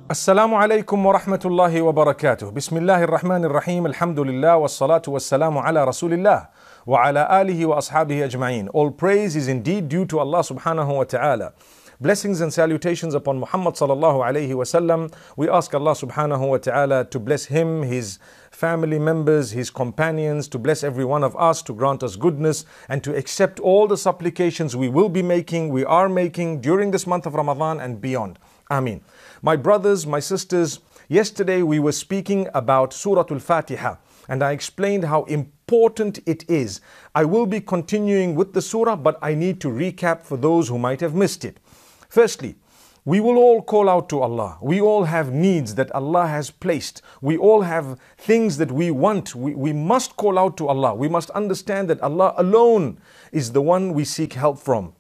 Assalamu alaikum wa rahmatullahi wa barakatuh. Bismillahir Rahmanir Rahim. Alhamdulillah wa salatu wa salamu ala Rasulillah wa ala alihi wa ashabihi ajma'in. All praise is indeed due to Allah subhanahu wa ta'ala. Blessings and salutations upon Muhammad sallallahu alayhi wa sallam. We ask Allah subhanahu wa ta'ala to bless him, his family members, his companions, to bless every one of us, to grant us goodness, and to accept all the supplications we will be making, we are making during this month of Ramadan and beyond. Ameen. My brothers, my sisters, yesterday we were speaking about Surah Al-Fatiha and I explained how important it is. I will be continuing with the surah, but I need to recap for those who might have missed it. Firstly, we will all call out to Allah. We all have needs that Allah has placed. We all have things that we want. We must call out to Allah. We must understand that Allah alone is the one we seek help from.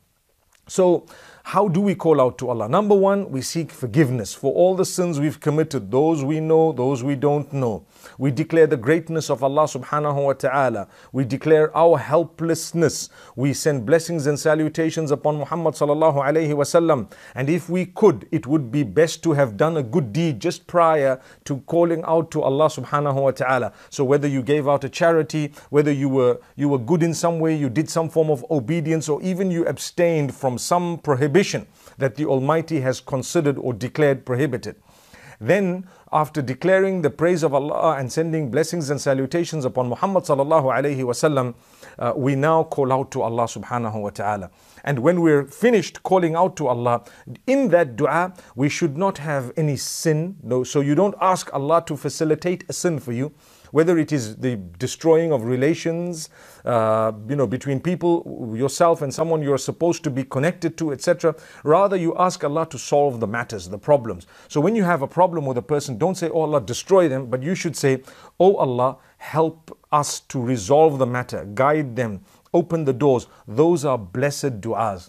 So, how do we call out to Allah? Number one, we seek forgiveness for all the sins we've committed, those we know, those we don't know. We declare the greatness of Allah subhanahu wa ta'ala. We declare our helplessness. We send blessings and salutations upon Muhammad sallallahu alayhi wa sallam. And if we could, it would be best to have done a good deed just prior to calling out to Allah subhanahu wa ta'ala. So whether you gave out a charity, whether you were good in some way, you did some form of obedience, or even you abstained from some prohibition that the Almighty has considered or declared prohibited. Then, after declaring the praise of Allah and sending blessings and salutations upon Muhammad sallallahu alayhi wasallam, we now call out to Allah subhanahu wa ta'ala. And when we're finished calling out to Allah, in that dua, we should not have any sin. No, so you don't ask Allah to facilitate a sin for you, whether it is the destroying of relations, between people, yourself and someone you're supposed to be connected to, etc. Rather, you ask Allah to solve the matters, the problems. So when you have a problem with a person, don't say, oh Allah, destroy them, but you should say, oh Allah, help us to resolve the matter, guide them, open the doors. Those are blessed du'as.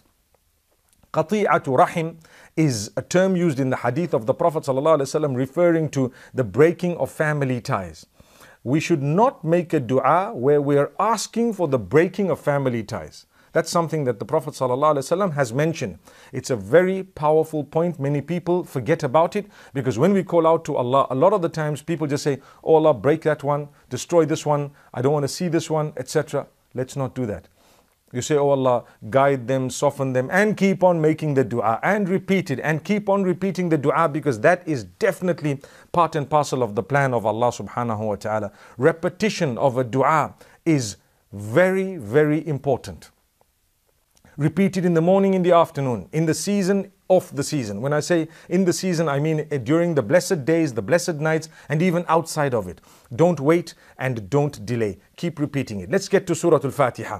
Qati'atu rahim is a term used in the hadith of the Prophet ﷺ referring to the breaking of family ties. We should not make a dua where we are asking for the breaking of family ties. That's something that the Prophet ﷺ has mentioned. It's a very powerful point. Many people forget about it because when we call out to Allah, a lot of the times people just say, oh Allah, break that one, destroy this one, I don't want to see this one, etc. Let's not do that. You say, oh Allah, guide them, soften them, and keep on making the dua and repeat it and keep on repeating the dua, because that is definitely part and parcel of the plan of Allah subhanahu wa ta'ala. Repetition of a dua is very, very important. Repeat it in the morning, in the afternoon, in the season, off the season. When I say in the season, I mean during the blessed days, the blessed nights, and even outside of it. Don't wait and don't delay. Keep repeating it. Let's get to Surah Al-Fatiha.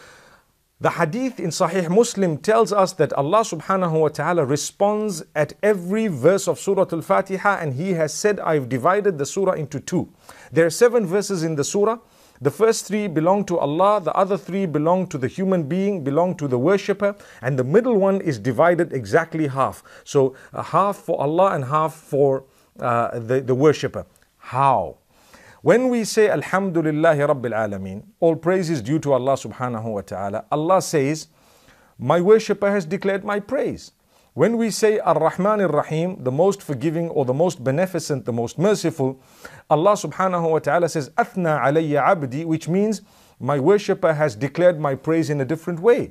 The hadith in Sahih Muslim tells us that Allah subhanahu wa ta'ala responds at every verse of Surah Al-Fatiha, and He has said, I've divided the surah into two. There are 7 verses in the surah. The first 3 belong to Allah, the other 3 belong to the human being, belong to the worshipper, and the middle one is divided exactly half. So half for Allah and half for the worshipper. How? When we say Alhamdulillahi Rabbil Alameen, all praise is due to Allah subhanahu wa ta'ala, Allah says, my worshipper has declared my praise. When we say Ar-Rahman Ar-Rahim, the most forgiving or the most beneficent, the most merciful, Allah subhanahu wa ta'ala says, Athna alayya abdi, which means my worshipper has declared my praise in a different way.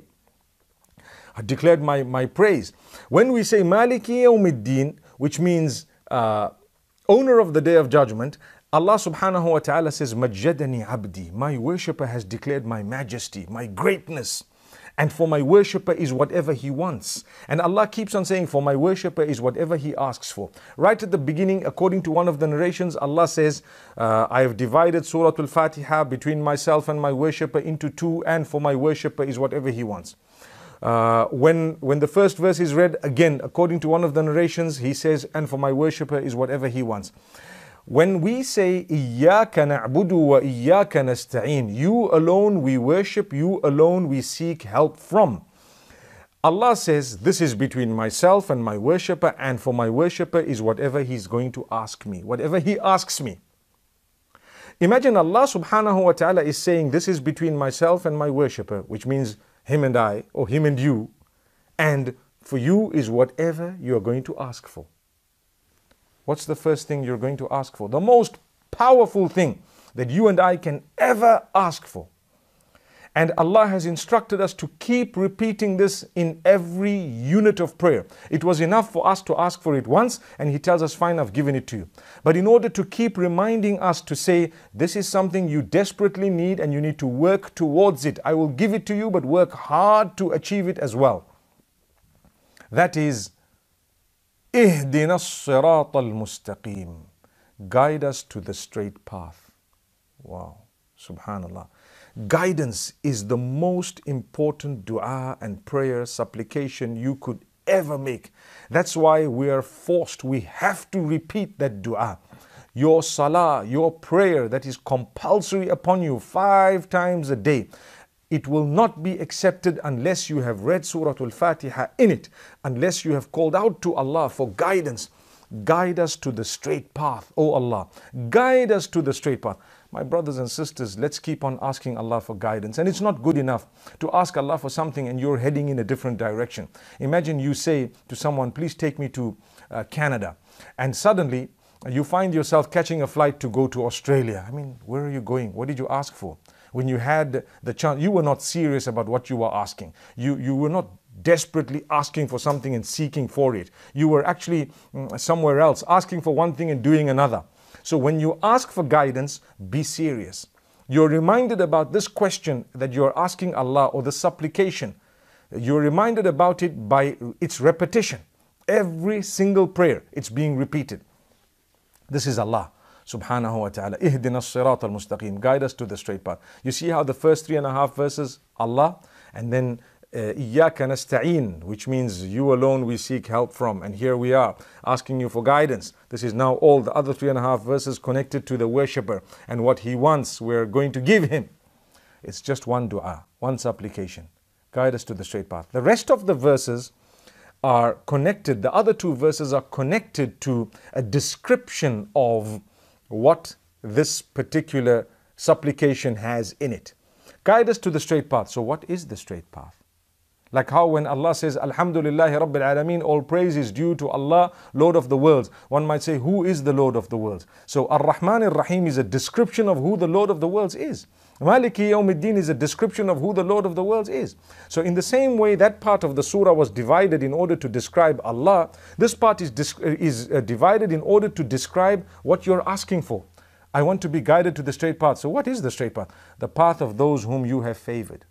I declared my praise. When we say Maliki Yawmiddin, which means owner of the day of judgment, Allah subhanahu wa ta'ala says, Majjadani abdi, my worshipper has declared my majesty, my greatness. And for my worshipper is whatever he wants. And Allah keeps on saying, for my worshipper is whatever he asks for. Right at the beginning, according to one of the narrations, Allah says, I have divided Surah Al-Fatiha between myself and my worshipper into 2, and for my worshipper is whatever he wants. When the first verse is read, again, according to one of the narrations, he says, and for my worshipper is whatever he wants. When we say, Iyyaka na'budu wa iyyaka nasta'een, you alone we worship, you alone we seek help from. Allah says, this is between myself and my worshipper, and for my worshipper is whatever he's going to ask me, whatever he asks me. Imagine Allah subhanahu wa ta'ala is saying, this is between myself and my worshipper, which means him and I, or him and you, and for you is whatever you are going to ask for. what's the first thing you're going to ask for? The most powerful thing that you and I can ever ask for. And Allah has instructed us to keep repeating this in every unit of prayer. It was enough for us to ask for it once, and He tells us, fine, I've given it to you. But in order to keep reminding us to say, this is something you desperately need and you need to work towards it. I will give it to you, but work hard to achieve it as well. That is, اهدنا الصراط المستقيم. Guide us to the straight path. Wow, subhanallah. Guidance is the most important dua and prayer supplication you could ever make. That's why we are forced, we have to repeat that dua. Your salah, your prayer that is compulsory upon you 5 times a day. It will not be accepted unless you have read Surah Al-Fatiha in it, unless you have called out to Allah for guidance. Guide us to the straight path, O Allah. Guide us to the straight path. My brothers and sisters, let's keep on asking Allah for guidance. And it's not good enough to ask Allah for something and you're heading in a different direction. Imagine you say to someone, please take me to Canada. And suddenly you find yourself catching a flight to go to Australia. I mean, where are you going? What did you ask for? When you had the chance, you were not serious about what you were asking. You were not desperately asking for something and seeking for it. You were actually somewhere else, asking for one thing and doing another. So when you ask for guidance, be serious. You're reminded about this question that you're asking Allah, or the supplication. You're reminded about it by its repetition. Every single prayer, it's being repeated. This is Allah subhanahu wa ta'ala. Ihdina as-sirat al-mustaqim. Guide us to the straight path. You see how the first 3.5 verses, Allah, and then Iyyaka nasta'een, which means you alone we seek help from. And here we are asking you for guidance. This is now all the other 3.5 verses connected to the worshipper and what he wants, we're going to give him. It's just one dua, one supplication. Guide us to the straight path. The rest of the verses are connected. The other 2 verses are connected to a description of what this particular supplication has in it. Guide us to the straight path. So what is the straight path? Like how when Allah says, Alhamdulillahi Rabbil Alameen, all praise is due to Allah, Lord of the worlds. One might say, who is the Lord of the worlds? So Ar-Rahman Ar-Rahim is a description of who the Lord of the worlds is. Maliki Yawmiddin is a description of who the Lord of the worlds is. So in the same way that part of the surah was divided in order to describe Allah, this part is divided in order to describe what you're asking for. I want to be guided to the straight path. So what is the straight path? The path of those whom you have favored.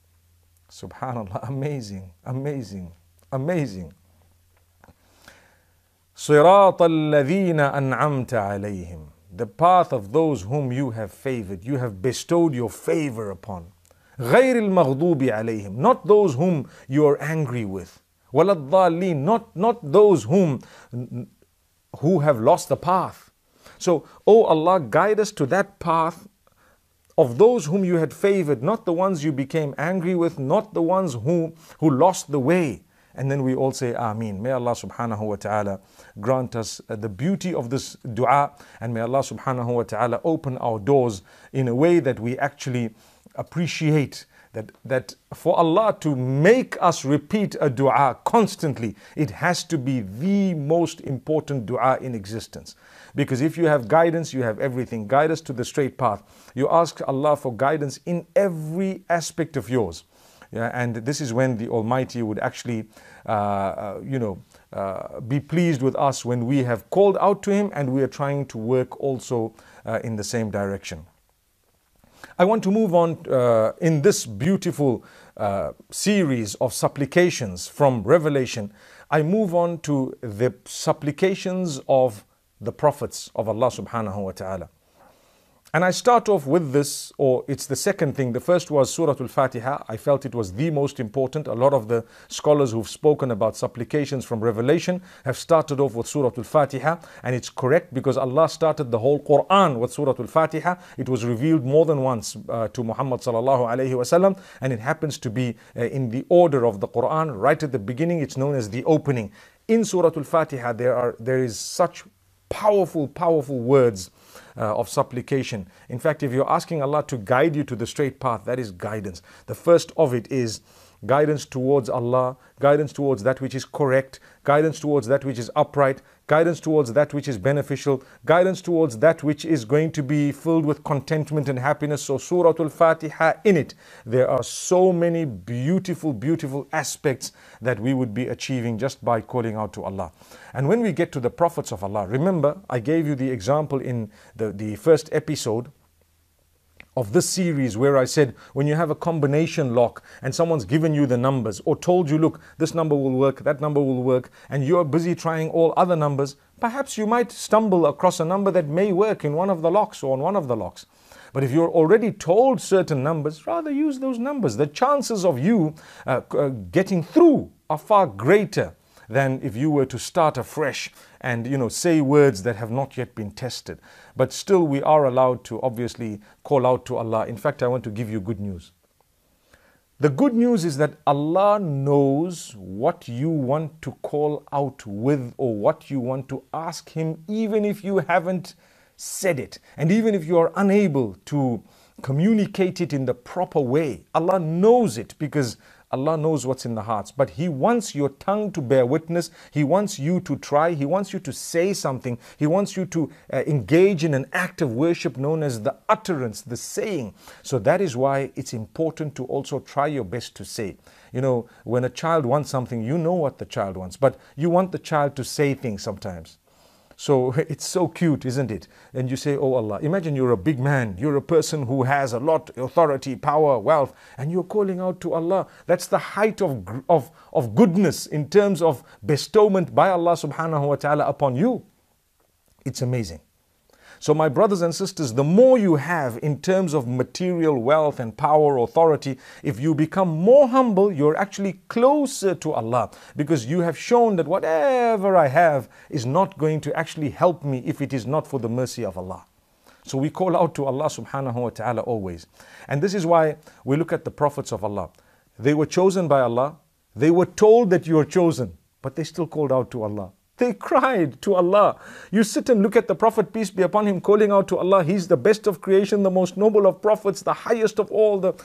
Subhanallah, amazing, amazing, amazing. صراط الذين أنعمت عليهم. The path of those whom you have favored, you have bestowed your favor upon. غير المغضوب عليهم, not those whom you are angry with. ولا الضالين, not those who have lost the path. So, O Allah, guide us to that path of those whom you had favored, not the ones you became angry with, not the ones who lost the way. And then we all say Ameen. May Allah subhanahu wa ta'ala grant us the beauty of this dua, and may Allah subhanahu wa ta'ala open our doors in a way that we actually appreciate that for Allah to make us repeat a dua constantly, it has to be the most important dua in existence. Because if you have guidance, you have everything. Guide us to the straight path. You ask Allah for guidance in every aspect of yours. Yeah, and this is when the Almighty would actually, be pleased with us when we have called out to Him and we are trying to work also in the same direction. I want to move on in this beautiful series of supplications from Revelation. I move on to the supplications of the prophets of Allah subhanahu wa ta'ala. And I start off with this, or it's the second thing. The first was Surah Al-Fatiha. I felt it was the most important. A lot of the scholars who've spoken about supplications from Revelation have started off with Surah Al-Fatiha. And it's correct because Allah started the whole Qur'an with Surah Al-Fatiha. It was revealed more than once to Muhammad sallallahu alayhi wasallam. And it happens to be in the order of the Qur'an. Right at the beginning, it's known as the opening. In Surah Al-Fatiha, there is such powerful words of supplication. In fact, if you're asking Allah to guide you to the straight path, that is guidance. The first of it is guidance towards Allah, guidance towards that which is correct, guidance towards that which is upright, guidance towards that which is beneficial, guidance towards that which is going to be filled with contentment and happiness. So Surah Al-Fatiha, in it, there are so many beautiful, beautiful aspects that we would be achieving just by calling out to Allah. And when we get to the prophets of Allah, remember I gave you the example in the first episode of this series where I said, when you have a combination lock and someone's given you the numbers or told you, look, this number will work, that number will work, and you're busy trying all other numbers, perhaps you might stumble across a number that may work in one of the locks or on one of the locks. But if you're already told certain numbers, rather use those numbers. The chances of you getting through are far greater than if you were to start afresh and say words that have not yet been tested. But still we are allowed to obviously call out to Allah. In fact, I want to give you good news. The good news is that Allah knows what you want to call out with or what you want to ask Him, even if you haven't said it. And even if you are unable to communicate it in the proper way, Allah knows it, because Allah knows what's in the hearts. But He wants your tongue to bear witness. He wants you to try. He wants you to say something. He wants you to engage in an act of worship known as the utterance, the saying. So that is why it's important to also try your best to say. When a child wants something, you know what the child wants, but you want the child to say things sometimes. So it's so cute, isn't it? And you say, oh Allah, imagine you're a big man, you're a person who has a lot of authority, power, wealth, and you're calling out to Allah. That's the height of goodness in terms of bestowment by Allah subhanahu wa ta'ala upon you. It's amazing. So my brothers and sisters, the more you have in terms of material wealth and power, authority, if you become more humble, you're actually closer to Allah, because you have shown that whatever I have is not going to actually help me if it is not for the mercy of Allah. So we call out to Allah subhanahu wa ta'ala always. And this is why we look at the prophets of Allah. They were chosen by Allah. They were told that you are chosen, but they still called out to Allah. They cried to Allah. You sit and look at the Prophet, peace be upon him, calling out to Allah. He's the best of creation, the most noble of prophets, the highest of all, the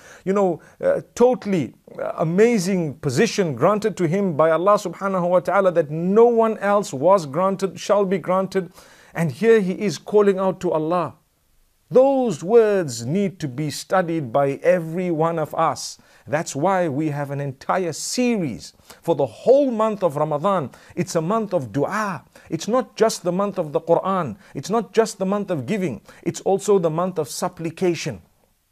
totally amazing position granted to him by Allah subhanahu wa ta'ala that no one else was granted, shall be granted. And here he is calling out to Allah. Those words need to be studied by every one of us. That's why we have an entire series for the whole month of Ramadan. It's a month of dua. It's not just the month of the Qur'an. It's not just the month of giving. It's also the month of supplication.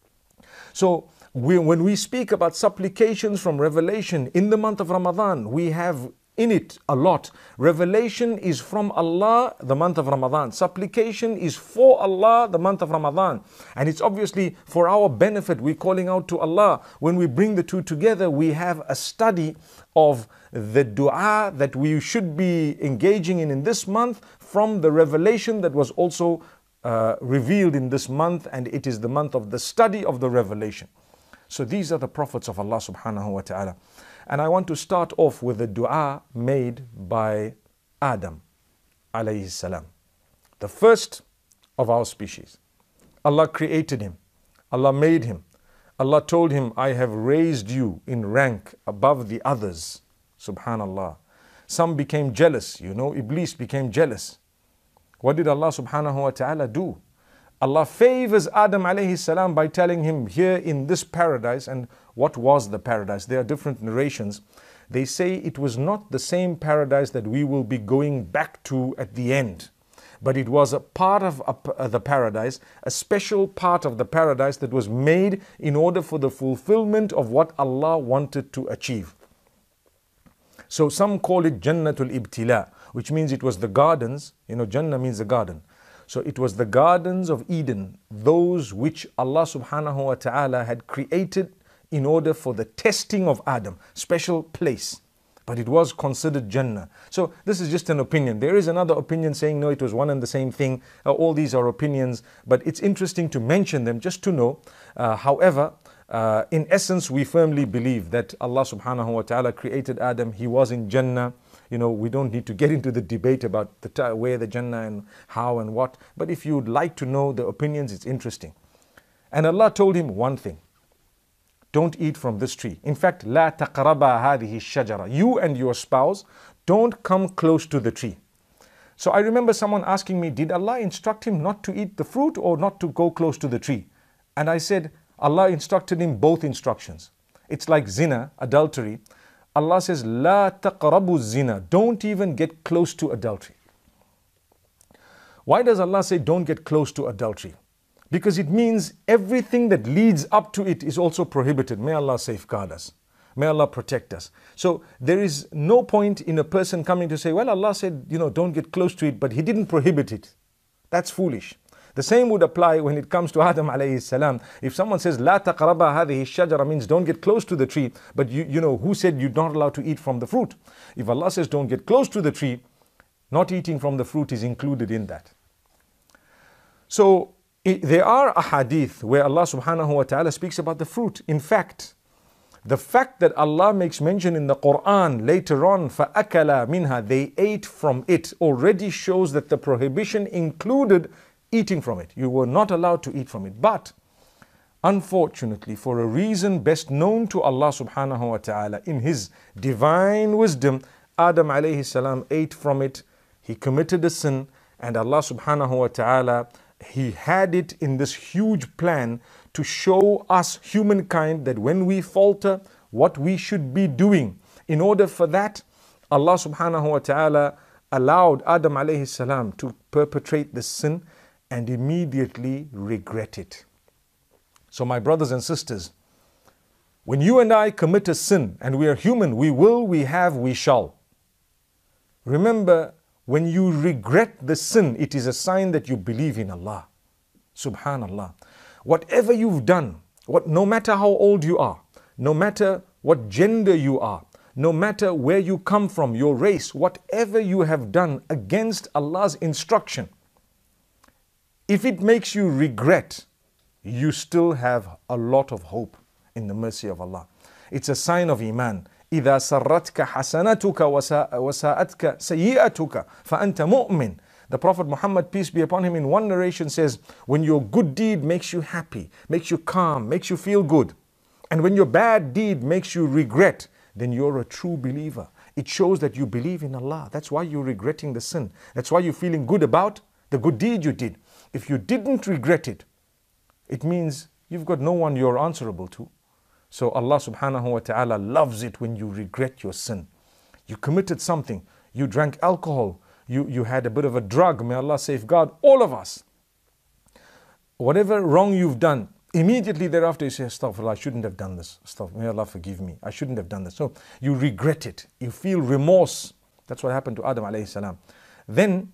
So when we speak about supplications from Revelation in the month of Ramadan, we have in it a lot. Revelation is from Allah, the month of Ramadan. Supplication is for Allah, the month of Ramadan. And it's obviously for our benefit. We're calling out to Allah. When we bring the two together, we have a study of the dua that we should be engaging in this month from the revelation that was also revealed in this month. And it is the month of the study of the revelation. So these are the prophets of Allah subhanahu wa ta'ala. And I want to start off with the dua made by Adam alayhi salam, the first of our species. Allah created him. Allah made him. Allah told him, I have raised you in rank above the others. Subhanallah. Some became jealous. Iblis became jealous. What did Allah subhanahu wa ta'ala do? Allah favors Adam alayhi salam by telling him here in this paradise. And what was the paradise? There are different narrations. They say it was not the same paradise that we will be going back to at the end. But it was a part of the paradise, a special part of the paradise that was made in order for the fulfillment of what Allah wanted to achieve. So some call it Jannatul Ibtila, which means it was the gardens. Jannah means the garden. So it was the gardens of Eden, those which Allah subhanahu wa ta'ala had created in order for the testing of Adam, special place. But it was considered Jannah. So this is just an opinion. There is another opinion saying, no, it was one and the same thing. All these are opinions, but it's interesting to mention them just to know. However, in essence, we firmly believe that Allah subhanahu wa ta'ala created Adam. He was in Jannah. We don't need to get into the debate about where the Jannah and how and what. But if you'd like to know the opinions, it's interesting. And Allah told him one thing. Don't eat from this tree. In fact, لا تقربا هذه الشجرة. You and your spouse, don't come close to the tree. So I remember someone asking me, did Allah instruct him not to eat the fruit or not to go close to the tree? And I said, Allah instructed him both instructions. It's like zina, adultery. Allah says, La taqrabu zina. Don't even get close to adultery. Why does Allah say don't get close to adultery? Because it means everything that leads up to it is also prohibited. May Allah safeguard us. May Allah protect us. So there is no point in a person coming to say, well, Allah said, don't get close to it, but He didn't prohibit it. That's foolish. The same would apply when it comes to Adam alayhi salam. If someone says, La taqraba hadhihi shajara, means don't get close to the tree, but who said you're not allowed to eat from the fruit? If Allah says don't get close to the tree, not eating from the fruit is included in that. So there are ahadith where Allah subhanahu wa ta'ala speaks about the fruit. In fact, the fact that Allah makes mention in the Qur'an later on, فَأَكَلَا مِنْهَا, they ate from it, already shows that the prohibition included eating from it. You were not allowed to eat from it. But unfortunately, for a reason best known to Allah subhanahu wa ta'ala, in His divine wisdom, Adam alayhi salam ate from it. He committed a sin, and Allah subhanahu wa ta'ala, He had it in this huge plan to show us humankind that when we falter, what we should be doing. In order for that, Allah subhanahu wa ta'ala allowed Adam alayhi salam to perpetrate this sin and immediately regret it. So my brothers and sisters, when you and I commit a sin, and we are human, we will, we have, we shall. Remember, when you regret the sin, it is a sign that you believe in Allah. Subhanallah. Whatever you've done, no matter how old you are, no matter what gender you are, no matter where you come from, your race, whatever you have done against Allah's instruction, if it makes you regret, you still have a lot of hope in the mercy of Allah. It's a sign of Iman. إِذَا سَرَّتْكَ حَسَنَتُكَ وَسَاءَتْكَ سَيِّئَتُكَ فَأَنْتَ مُؤْمِنٌ. The Prophet Muhammad, peace be upon him, in one narration says, when your good deed makes you happy, makes you calm, makes you feel good, and when your bad deed makes you regret, then you're a true believer. It shows that you believe in Allah. That's why you're regretting the sin. That's why you're feeling good about the good deed you did. If you didn't regret it, it means you've got no one you're answerable to. So Allah subhanahu wa ta'ala loves it when you regret your sin. You committed something. You drank alcohol. You had a bit of a drug. May Allah safeguard all of us. Whatever wrong you've done, immediately thereafter you say, Astaghfirullah, I shouldn't have done this. May Allah forgive me. I shouldn't have done this. So you regret it. You feel remorse. That's what happened to Adam alayhi salam. Then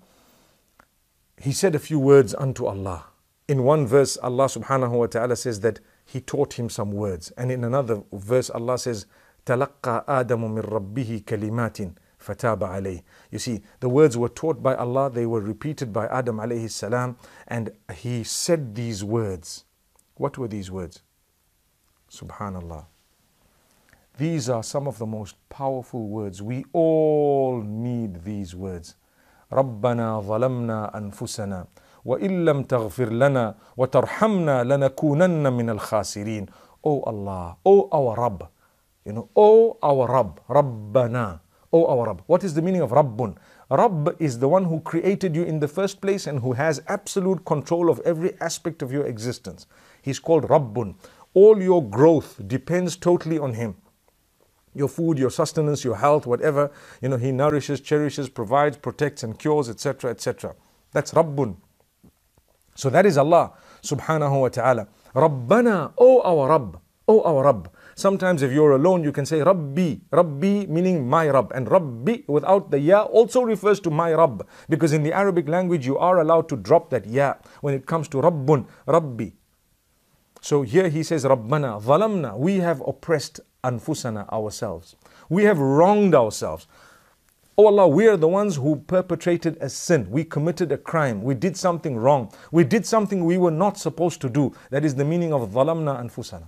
he said a few words unto Allah. In one verse, Allah subhanahu wa ta'ala says that He taught him some words. And in another verse, Allah says, تَلَقَّى آدَمُ مِنْ رَبِّهِ كَلِمَاتٍ فَتَابَ عَلَيْهِ. You see, the words were taught by Allah, they were repeated by Adam alayhi salam, and he said these words. What were these words? Subhanallah. These are some of the most powerful words. We all need these words. رَبَّنَا ظَلَمْنَا أَنفُسَنَا وَإِن لَمْ تَغْفِرْ لَنَا watarhamna lanakoonanna min alkhasireena. Oh Allah, oh our Rabb, oh our Rabb, Rabbana, oh our Rabb. What is the meaning of Rabbun? Rabb is the one who created you in the first place and who has absolute control of every aspect of your existence. He's called Rabbun. All your growth depends totally on Him. Your food, your sustenance, your health, whatever, He nourishes, cherishes, provides, protects and cures, etc., etc. That's Rabbun. So that is Allah subhanahu wa ta'ala. Rabbana, oh our Rabb, oh our Rabb. Sometimes if you're alone, you can say Rabbi, Rabbi meaning my Rabb. And Rabbi without the ya also refers to my Rabb. Because in the Arabic language, you are allowed to drop that ya when it comes to Rabbun, Rabbi. So here he says Rabbana, thalamna, we have oppressed anfusana, ourselves. We have wronged ourselves. Oh Allah, we are the ones who perpetrated a sin. We committed a crime. We did something wrong. We did something we were not supposed to do. That is the meaning of thalamna anfusana.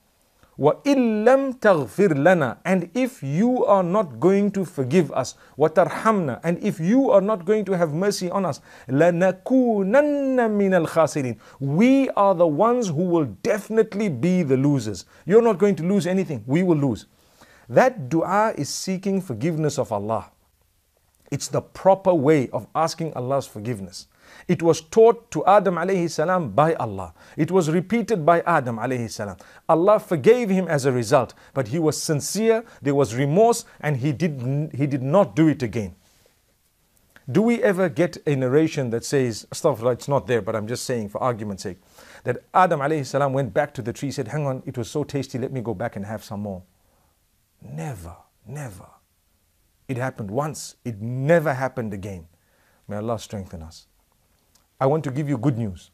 وَإِن لَمْ تَغْفِرْ لَنَا. And if you are not going to forgive us, watarhamna, and if you are not going to have mercy on us, lanakoonanna min alkhasireena. We are the ones who will definitely be the losers. You're not going to lose anything. We will lose. That dua is seeking forgiveness of Allah. It's the proper way of asking Allah's forgiveness. It was taught to Adam alayhi salam by Allah. It was repeated by Adam alayhi salam. Allah forgave him as a result, but he was sincere, there was remorse, and he did not do it again. Do we ever get a narration that says, astaghfirullah, it's not there, but I'm just saying for argument's sake, that Adam alayhi salam went back to the tree, said, hang on, it was so tasty, let me go back and have some more. Never, never. It happened once, it never happened again. May Allah strengthen us. I want to give you good news.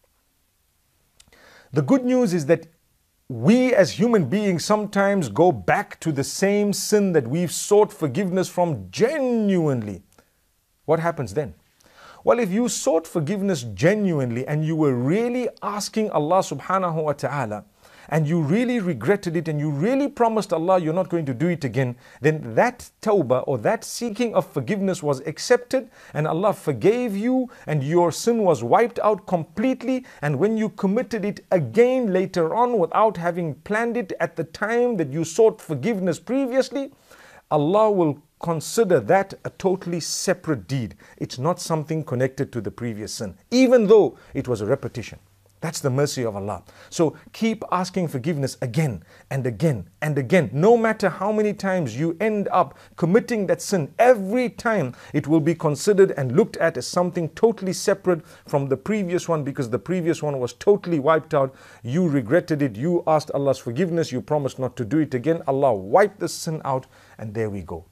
The good news is that we as human beings sometimes go back to the same sin that we've sought forgiveness from genuinely. What happens then? Well, if you sought forgiveness genuinely and you were really asking Allah subhanahu wa ta'ala, and you really regretted it and you really promised Allah you're not going to do it again, then that tawbah or that seeking of forgiveness was accepted and Allah forgave you and your sin was wiped out completely. And when you committed it again later on without having planned it at the time that you sought forgiveness previously, Allah will consider that a totally separate deed. It's not something connected to the previous sin, even though it was a repetition. That's the mercy of Allah. So keep asking forgiveness again and again and again. No matter how many times you end up committing that sin, every time it will be considered and looked at as something totally separate from the previous one, because the previous one was totally wiped out. You regretted it. You asked Allah's forgiveness. You promised not to do it again. Allah wiped the sin out, and there we go.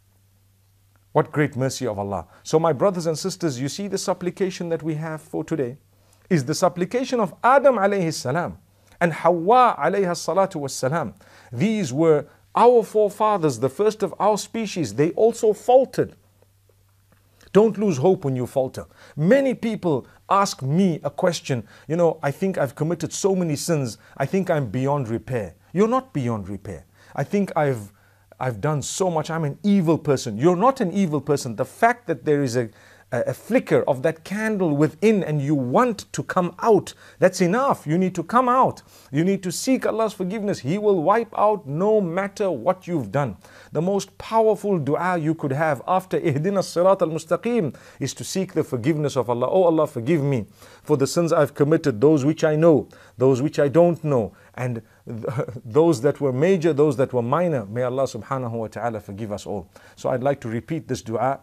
What great mercy of Allah. So my brothers and sisters, you see the supplication that we have for today is the supplication of Adam alayhi salam and Hawa alayha salatu was salam. These were our forefathers, the first of our species. They also faltered. Don't lose hope when you falter. Many people ask me a question, I think I've committed so many sins, I think I'm beyond repair. You're not beyond repair. I think I've done so much, I'm an evil person. You're not an evil person. The fact that there is a flicker of that candle within and you want to come out, that's enough. You need to come out. You need to seek Allah's forgiveness. He will wipe out no matter what you've done. The most powerful dua you could have after Ihdina Sirat al-Mustaqim is to seek the forgiveness of Allah. Oh Allah, forgive me for the sins I've committed, those which I know, those which I don't know, and those that were major, those that were minor. May Allah subhanahu wa ta'ala forgive us all. So I'd like to repeat this dua.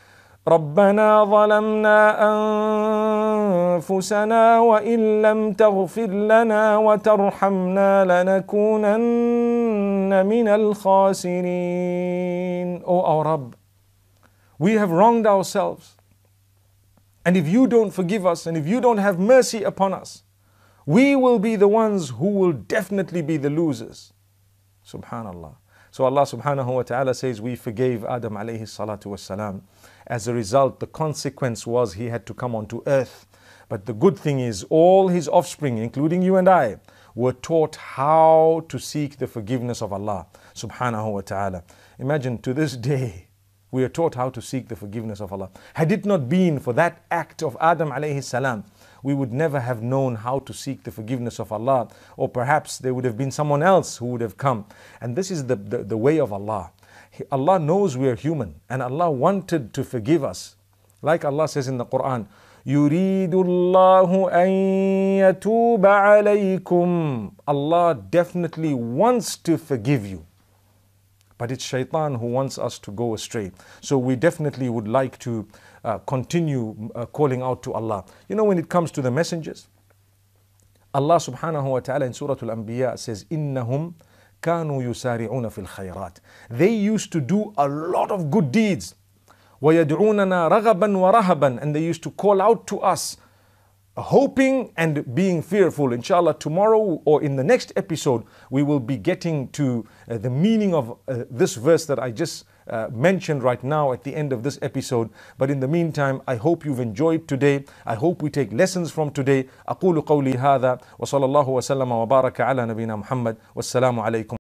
ربنا ظلمنا أنفسنا وإن لم تغفر لنا وترحمنا لنكوننّ من الخاسرين. O our Rabb, we have wronged ourselves. And if you don't forgive us and if you don't have mercy upon us, we will be the ones who will definitely be the losers. Subhanallah. So Allah subhanahu wa ta'ala says we forgave Adam alayhi salatu was salam. As a result, the consequence was he had to come onto earth. But the good thing is all his offspring, including you and I, were taught how to seek the forgiveness of Allah subhanahu wa ta'ala. Imagine to this day, we are taught how to seek the forgiveness of Allah. Had it not been for that act of Adam alayhi salam, we would never have known how to seek the forgiveness of Allah. Or perhaps there would have been someone else who would have come. And this is the way of Allah. Allah knows we are human and Allah wanted to forgive us. Like Allah says in the Qur'an, يُرِيدُ اللَّهُ أَن يَتُوبَ عَلَيْكُمْ. Allah definitely wants to forgive you. But it's shaitan who wants us to go astray. So we definitely would like to continue calling out to Allah. When it comes to the messengers, Allah subhanahu wa ta'ala in Surah Al-Anbiya says, إِنَّهُمْ كانوا يسارعون في الخيرات. They used to do a lot of good deeds. ويدعوننا رغبا ورهبا. And they used to call out to us, hoping and being fearful. Inshallah, tomorrow or in the next episode, we will be getting to the meaning of this verse that I just mentioned right now at the end of this episode. But in the meantime, I hope you've enjoyed today. I hope we take lessons from today. أقول قولي هذا وصلى الله وسلم وبارك على نبينا محمد والسلام عليكم.